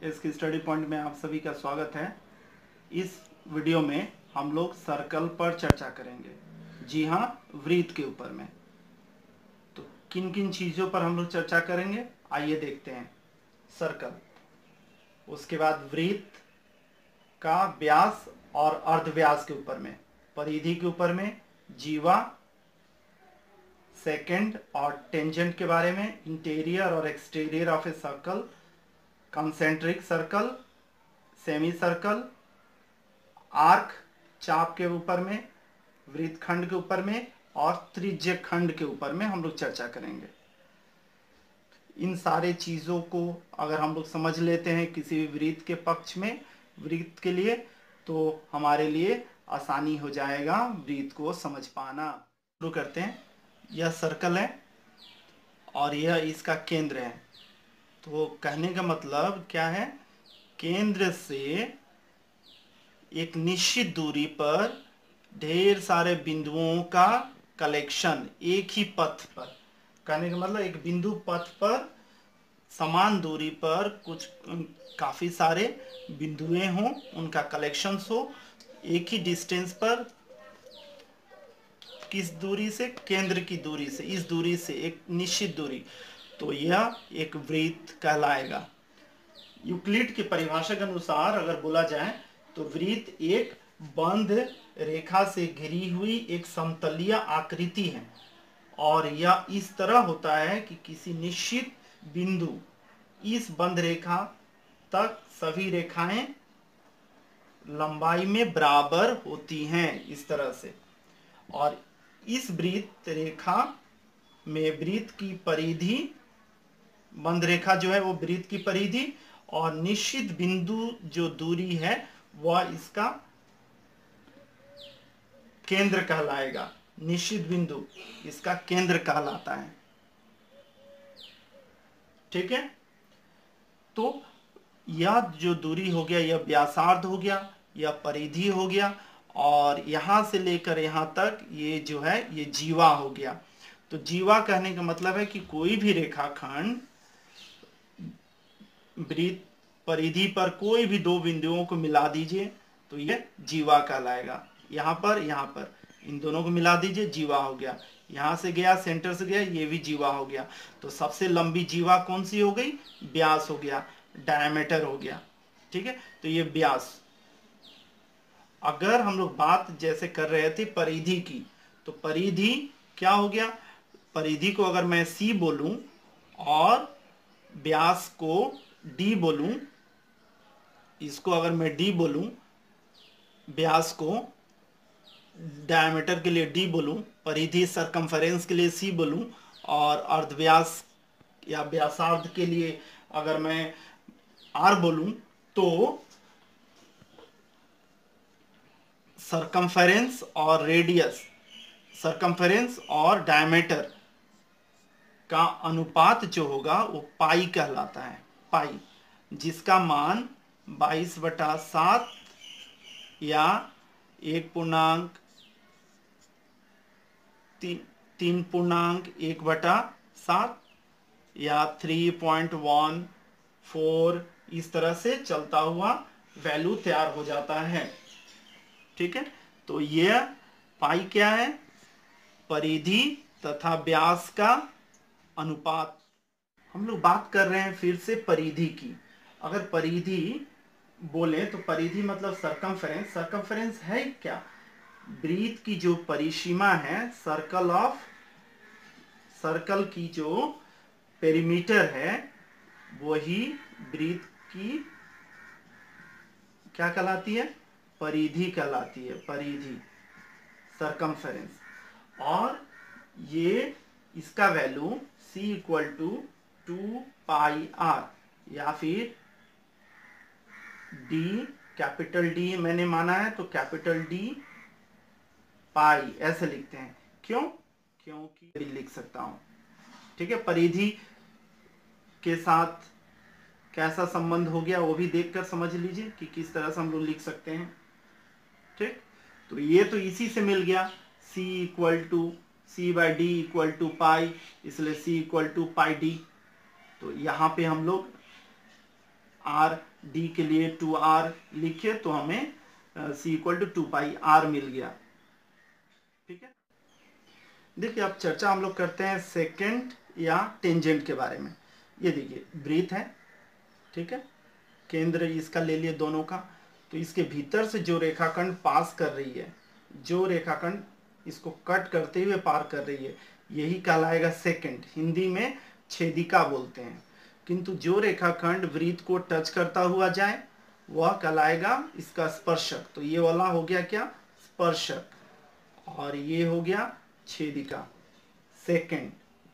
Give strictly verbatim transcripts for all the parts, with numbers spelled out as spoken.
इसकी study point में आप सभी का स्वागत है। इस वीडियो में हम लोग सर्कल पर चर्चा करेंगे। जी हाँ, वृत्त के ऊपर में। तो किन किन चीज़ों पर हम लोग चर्चा करेंगे, आइए देखते हैं। सर्कल, उसके बाद वृत्त का व्यास और अर्धव्यास के ऊपर में, परिधि के ऊपर में, जीवा, सेकेंड और टेंजेंट के बारे में, इंटीरियर और exterior of a circle, concentric circle, semi circle, arc चाप के ऊपर में, वृत्त खंड के ऊपर में और त्रिज्य खंड के ऊपर में हम लोग चर्चा करेंगे। इन सारे चीज़ों को अगर हम लोग समझ लेते हैं किसी भी वृत्त के पक्ष में, वृत्त के लिए, तो हमारे लिए आसानी हो जाएगा वृत्त को समझ पाना। शुरू करते हैं। यह सर्कल है और यह इसका केंद्र है। तो कहने का मतलब क्या है, केंद्र से एक निश्चित दूरी पर ढेर सारे बिंदुओं का कलेक्शन एक ही पथ पर। कहने का मतलब एक बिंदु पथ पर समान दूरी पर कुछ काफ़ी सारे बिंदुएं हों, उनका कलेक्शन हो एक ही डिस्टेंस पर। किस दूरी से? केंद्र की दूरी से, इस दूरी से एक निश्चित दूरी, तो यह एक वृत्त कहलाएगा। यूक्लिड की परिभाषा के अनुसार अगर बोला जाए तो वृत्त एक बंद रेखा से घिरी हुई एक समतलीय आकृति है और यह इस तरह होता है कि किसी निश्चित बिंदु इस बंद रेखा तक सभी रेखाएं लंबाई में बराबर होती हैं, इस तरह से। और इस वृत्त रेखा में वृत्त की परिधि, बंद रेखा जो है वो वृत्त की परिधि और निश्चित बिंदु जो दूरी है वह इसका केंद्र कहलाएगा। निश्चित बिंदु इसका केंद्र कहलाता है। ठीक है, तो यह जो दूरी हो गया यह व्यासार्ध हो गया, यह परिधि हो गया और यहां से लेकर यहां तक ये जो है ये जीवा हो गया। तो जीवा कहने का मतलब है कि कोई भी रेखाखंड वृत्त परिधि पर कोई भी दो बिंदुओं को मिला दीजिए तो ये जीवा कहलाएगा। यहाँ पर यहाँ पर इन दोनों को मिला दीजिए, जीवा हो गया। यहाँ से गया, सेंटर से गया, ये भी जीवा हो गया। तो सबसे लंबी जीवा कौन सी हो गई? व्यास हो गया, डायमीटर हो गया। ठीक है, तो ये व्यास। अगर हम लोग बात जैसे कर रहे थे परिधि की, तो परिधि क्या हो गया? परिधि को अगर मैं सी बोलूं और व्यास को डी बोलूं, इसको अगर मैं डी बोलूं, व्यास को डायमीटर के लिए डी बोलूं, परिधि सरकमफेरेंस के लिए सी बोलूं और अर्धव्यास या व्यासार्ध के लिए अगर मैं आर बोलूं, तो सरकमफेरेंस और रेडियस, सरकमफेरेंस और डायमीटर का अनुपात जो होगा वो पाई कहलाता है। पाई, जिसका मान बाईस बटा सात या एक पूर्णांक तीन तीन पूर्णांक एक बटा सात या थ्री पॉइंट वन फोर, इस तरह से चलता हुआ वैल्यू तैयार हो जाता है। ठीक है, तो यह पाई क्या है? परिधि तथा व्यास का अनुपात। हम लोग बात कर रहे हैं फिर से परिधि की। अगर परिधि बोले तो परिधि मतलब सरकमफेरेंस। सरकमफेरेंस है क्या? वृत्त की जो परिसीमा है, सर्कल ऑफ, सर्कल की जो पेरीमीटर है वही वृत्त की क्या कहलाती है? परिधि कहलाती है। परिधि, सरकमफेरेंस। और ये इसका value c equal to two pi r या फिर d, कैपिटल D मैंने माना है तो कैपिटल D पाई ऐसे लिखते हैं। क्यों? क्योंकि लिख सकता हूं। ठीक है, परिधि के साथ कैसा संबंध हो गया वो भी देखकर समझ लीजिए कि किस तरह से हम लोग लिख सकते हैं। ठीक, तो ये तो इसी से मिल गया, c equal to C by D equal to pi, इसलिए c equal to pi D. तो यहाँ पे हम लोग r डी के लिए टू आर लिखे तो हमें C equal to two pi R मिल गया। ठीक है, देखिए अब चर्चा हम लोग करते हैं सेकेंड या टेंजेंट के बारे में। ये देखिए वृत्त है, ठीक है, केंद्र इसका ले लिए दोनों का, तो इसके भीतर से जो रेखाखंड पास कर रही है, जो रेखाखंड इसको कट करते हुए पार कर रही है, यही कहलाएगा सेकेंड। हिंदी में छेदिका बोलते हैं। किंतु जो रेखाखंड वृत्त को टच करता हुआ जाए वह कहलाएगा इसका स्पर्शक। तो ये वाला हो गया क्या, स्पर्शक, और ये हो गया छेदिका, सेकेंड।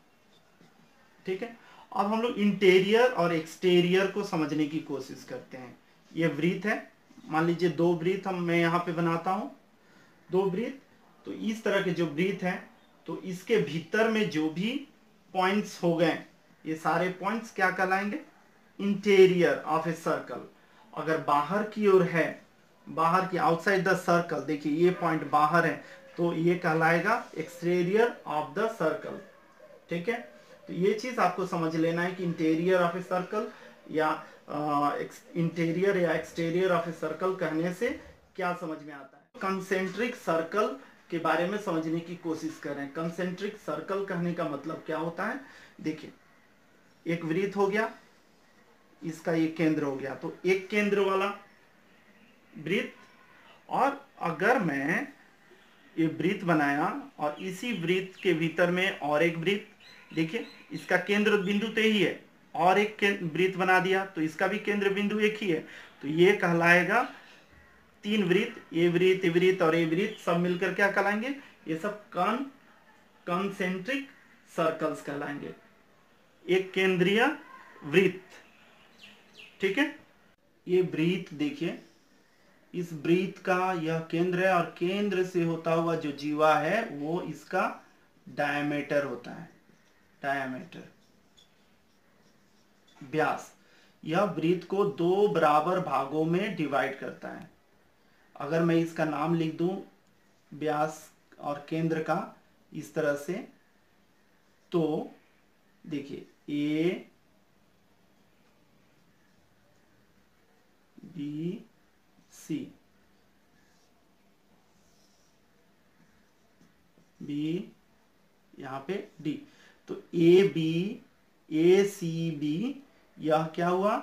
ठीक है, अब हम लोग इंटीरियर और एक्सटीरियर को समझने की कोशिश करते हैं। ये वृत्त है, मान लीजिए दो वृत्त हम मैं यहाँ पे बनाता हूँ, दो वृत्त। तो इस तरह के जो वृत्त हैं, तो इसके भीतर में जो भी पॉइंट्स हो गए, ये सारे पॉइंट्स क्या कहलाएंगे, इंटीरियर ऑफ ए सर्कल। अगर बाहर की ओर है, बाहर की आउटसाइड द सर्कल, देखिए ये पॉइंट बाहर है, तो ये कहलाएगा एक्सटीरियर ऑफ द सर्कल। ठीक है, तो ये चीज आपको समझ लेना है कि इंटीरियर ऑफ ए सर्कल या इंटीरियर या एक्सटीरियर ऑफ ए सर्कल कहने से क्या समझ में आता है। कंसेंट्रिक सर्कल के बारे में समझने की कोशिश करें। कंसेंट्रिक सर्कल कहने का मतलब क्या होता है, देखिए एक वृत्त हो गया, इसका एक केंद्र हो गया, तो एक केंद्र वाला वृत्त, और अगर मैं ये वृत्त बनाया और इसी वृत्त के भीतर में और एक वृत्त, देखिए इसका केंद्र बिंदु तो ही है, और एक वृत्त बना दिया तो इसका भी केंद्र बिंदु एक ही है, तो ये कहलाएगा तीन वृत्त, ये वृत्त, ये वृत्त और ये वृत्त सब मिलकर क्या कहलाएंगे, ये सब कन कंसेंट्रिक सर्कल्स कहलाएंगे, एक केंद्रीय वृत्त। ठीक है, ये वृत्त देखिए, इस वृत्त का यह केंद्र है, और केंद्र से होता हुआ जो जीवा है वो इसका डायमीटर होता है, डायमीटर, व्यास। यह वृत्त को दो बराबर भागों में डिवाइड करता है। अगर मैं इसका नाम लिख दूं व्यास और केंद्र का इस तरह से, तो देखिए ए बी सी, बी यहाँ पे डी, तो A B, A C B यह क्या हुआ,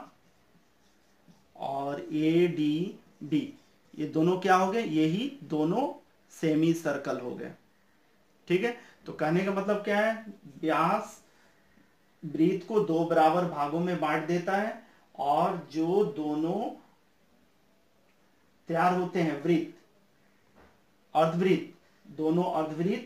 और ए डी बी, ये दोनों क्या हो गए, यही दोनों सेमी सर्कल हो गए। ठीक है, तो कहने का मतलब क्या है, व्यास वृत्त को दो बराबर भागों में बांट देता है, और जो दोनों तैयार होते हैं वृत्त, अर्धवृत्त, दोनों अर्धवृत्त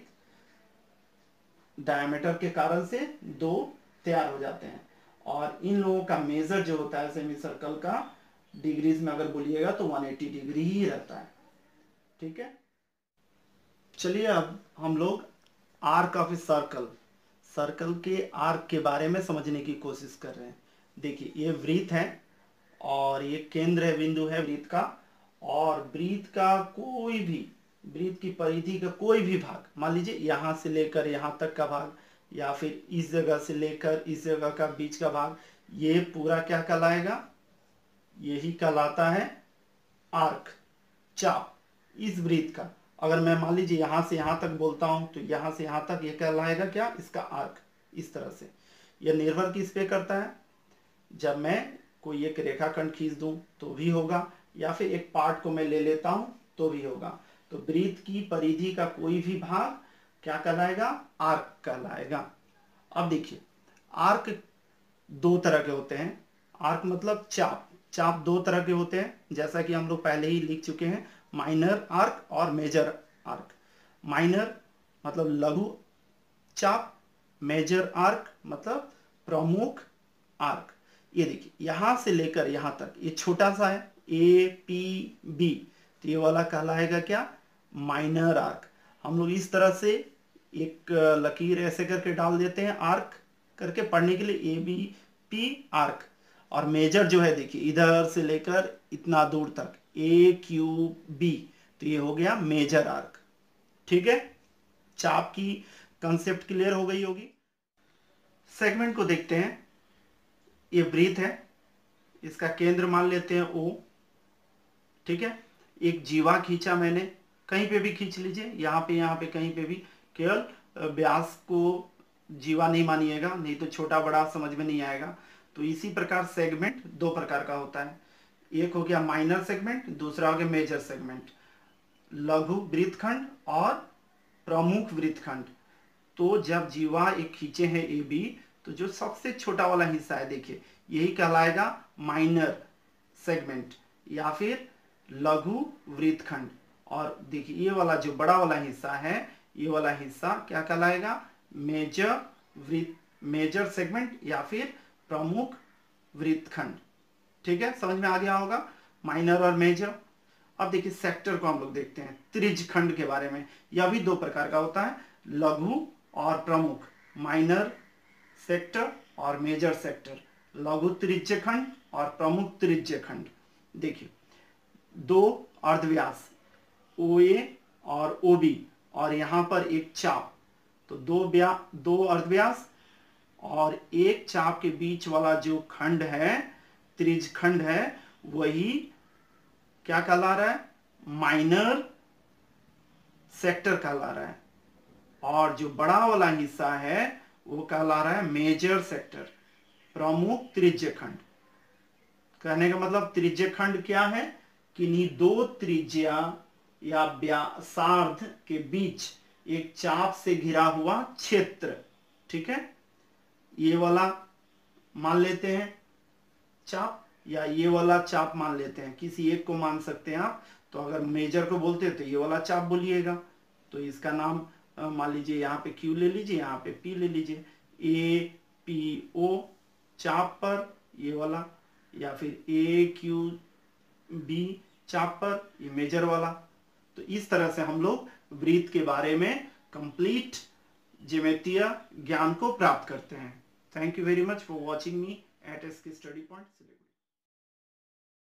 डायमीटर के कारण से दो तैयार हो जाते हैं, और इन लोगों का मेजर जो होता है सेमी सर्कल का, डिग्रीज में अगर बोलिएगा तो एक सौ अस्सी डिग्री ही रहता है। ठीक है, चलिए अब हम लोग arc of a circle, circle के आर्क के बारे में समझने की कोशिश कर रहे हैं। देखिए ये वृत्त है, और ये केंद्र है, बिंदु है वृत्त का, और वृत्त का कोई भी, वृत्त की परिधि का कोई भी भाग, मान लीजिए यहाँ से लेकर यहाँ तक का भाग, या फिर इस जगह से लेकर इस जगह का बीच का भाग, ये पूरा क्या कहलाएगा, यही कहलाता है आर्क, चाप इस वृत्त का। अगर मैं मान लीजिए यहाँ से यहाँ तक बोलता हूँ, तो यहाँ से यहाँ तक ये कहलाएगा क्या, इसका आर्क। इस तरह से यह निर्भर किस पे करता है, जब मैं कोई एक रेखाखंड खींच दूं तो भी होगा, या फिर एक पार्ट को मैं ले लेता हूं तो भी होगा। तो वृत्त की परिधि का कोई भी भाग क्या कहलाएगा, आर्क कहलाएगा। अब देखिए आर्क दो तरह के होते हैं, आर्क मतलब चाप, चाप दो तरह के होते हैं, जैसा कि हम लोग पहले ही लिख चुके हैं, माइनर आर्क और मेजर आर्क। माइनर मतलब लघु चाप, मेजर आर्क मतलब प्रमुख आर्क। ये देखिए यहाँ से लेकर यहाँ तक ये छोटा सा है, ए पी बी, तो ये वाला कहलाएगा क्या, माइनर आर्क। हम लोग इस तरह से एक लकीर ऐसे करके डाल देते हैं आर्क करके पढ़ने के लिए, ए बी पी आर्क। और मेजर जो है देखिए इधर से लेकर इतना दूर तक, ए क्यू बी, तो ये हो गया मेजर आर्क। ठीक है, चाप की कंसेप्ट क्लियर हो गई होगी। सेगमेंट को देखते हैं, ये वृत्त है, इसका केंद्र मान लेते हैं O, ठीक है। एक जीवा खींचा मैंने, कहीं पे भी खींच लीजिए, यहाँ पे यहाँ पे कहीं पे भी, केवल व्यास को जीवा नहीं मानिएगा, नहीं तो छोटा बड़ा समझ में नहीं आएगा। तो इसी प्रकार सेगमेंट दो प्रकार का होता है, एक हो गया माइनर सेगमेंट, दूसरा हो गया मेजर सेगमेंट, लघु वृत्तखंड और प्रमुख वृत्तखंड। तो जब जीवा एक खींचे हैं ए बी, तो जो सबसे छोटा वाला हिस्सा है देखिए, यही कहलाएगा माइनर सेगमेंट या फिर लघु वृत्तखंड। और देखिए ये वाला जो बड़ा वाला हिस्सा है, ये वाला हिस्सा क्या कहलाएगा, मेजर वृत्त मेजर सेगमेंट या फिर प्रमुख वृत्तखंड। ठीक है, समझ में आ गया होगा माइनर और मेजर। अब देखिए सेक्टर को हम लोग देखते हैं, त्रिज्य खंड के बारे में। यह भी दो प्रकार का होता है, लघु और प्रमुख, माइनर सेक्टर और मेजर सेक्टर, लघु त्रिज्य खंड और प्रमुख त्रिज्य खंड। देखिए दो अर्धव्यास ओ ए और ओ बी और यहाँ पर एक चाप, तो दो व्या दो अर्धव्यास और एक चाप के बीच वाला जो खंड है, त्रिज्य खंड है, वही क्या कहला रहा है, माइनर सेक्टर कहला रहा है। और जो बड़ा वाला हिस्सा है वो कहला रहा है मेजर सेक्टर, प्रमुख त्रिज्य खंड। कहने का मतलब त्रिज्य खंड क्या है, किन्हीं दो त्रिज्या या व्यासार्ध के बीच एक चाप से घिरा हुआ क्षेत्र। ठीक है, ये वाला मान लेते हैं चाप, या ये वाला चाप मान लेते हैं, किसी एक को मान सकते हैं आप। तो अगर मेजर को बोलते हैं तो ये वाला चाप बोलिएगा, तो इसका नाम मान लीजिए यहाँ पे Q ले लीजिए, यहाँ पे P ले लीजिए। ए पी ओ चाप पर ये वाला, या फिर ए क्यू बी चाप पर ये मेजर वाला। तो इस तरह से हम लोग वृत्त के बारे में कंप्लीट ज्यामितीय ज्ञान को प्राप्त करते हैं। Thank you very much for watching me at S K study point.